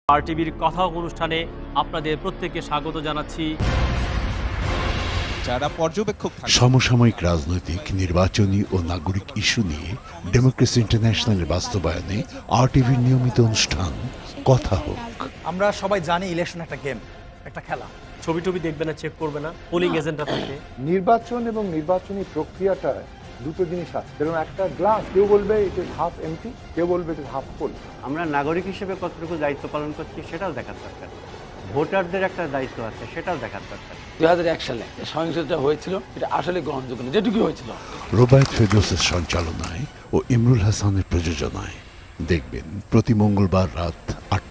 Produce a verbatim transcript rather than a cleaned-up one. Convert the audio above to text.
আরটিভির কথা অনুষ্ঠানে আপনাদের প্রত্যেককে স্বাগত জানাচ্ছি। যারা পর্যবেক্ষক সমসাময়িক রাজনৈতিক, নির্বাচনী ও নাগরিক ইস্যু নিয়ে ডেমোক্রেসি ইন্টারন্যাশনালের বাস্তবায়নে আরটিভির নিয়মিত অনুষ্ঠান কথা হোক। আমরা সবাই জানি ইলেকশন একটা গেম, একটা খেলা। ছবি টবি দেখবে না, চেক করবে না, পোলিং এজেন্টরা থাকে। নির্বাচন এবং নির্বাচনী প্রক্রিয়াটা দুটো জিনিস আছে, যেরকম একটা গ্লাস, কেউ বলবে ইট ইজ হাফ এমটি, কেউ বলবে ইট ইজ হাফ ফুল। আমরা নাগরিক হিসেবে কতটুকু দায়িত্ব পালন করছি সেটাও দেখার দরকার। ভোটারদের একটা দায়িত্ব আছে, সেটাও দেখার দরকার। দুই হাজার এক সালে সহিংসতা হয়েছিল, এটা আসলে গ্রহণযোগ্য না, যেটুকু হয়েছিল। রোবায়েত ফেরদৌসের সঞ্চালনায় ও ইমরুল হাসানের প্রযোজনায় দেখবেন প্রতি মঙ্গলবার রাত আট